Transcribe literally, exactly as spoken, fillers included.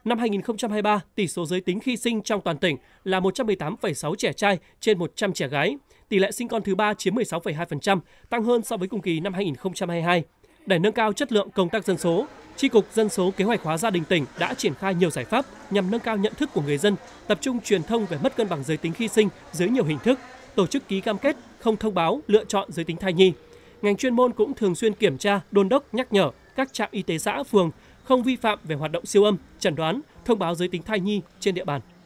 Năm hai nghìn không trăm hai mươi ba, tỷ số giới tính khi sinh trong toàn tỉnh là một trăm mười tám phẩy sáu trẻ trai trên một trăm trẻ gái. Tỷ lệ sinh con thứ ba chiếm mười sáu phẩy hai phần trăm, tăng hơn so với cùng kỳ năm hai nghìn không trăm hai mươi hai. Để nâng cao chất lượng công tác dân số, Chi cục Dân số Kế hoạch hóa gia đình tỉnh đã triển khai nhiều giải pháp nhằm nâng cao nhận thức của người dân, tập trung truyền thông về mất cân bằng giới tính khi sinh dưới nhiều hình thức, tổ chức ký cam kết không thông báo lựa chọn giới tính thai nhi. Ngành chuyên môn cũng thường xuyên kiểm tra, đôn đốc, nhắc nhở các trạm y tế xã, phường không vi phạm về hoạt động siêu âm, chẩn đoán, thông báo giới tính thai nhi trên địa bàn.